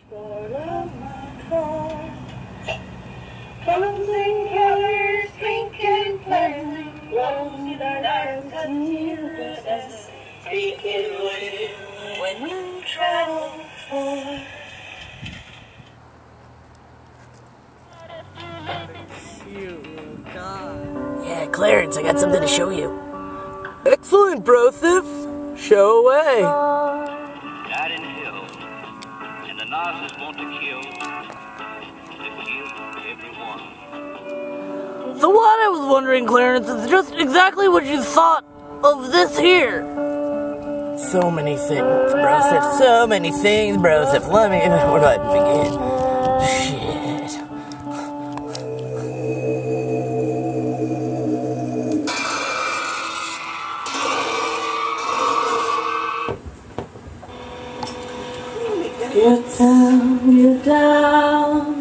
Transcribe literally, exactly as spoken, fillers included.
Colors and colors, pink and purple, rosy lights and tears, speaking with when you travel for. Cute God. Yeah, Clarence, I got something to show you. Excellent, Broseph. Show away. Died in hell, and the Nazis want to kill, to kill everyone. So what I was wondering, Clarence, is just exactly what you thought of this here. So many things, Broseph. So many things, Broseph. Let me. Where do I begin? Shit. You're down, you're down.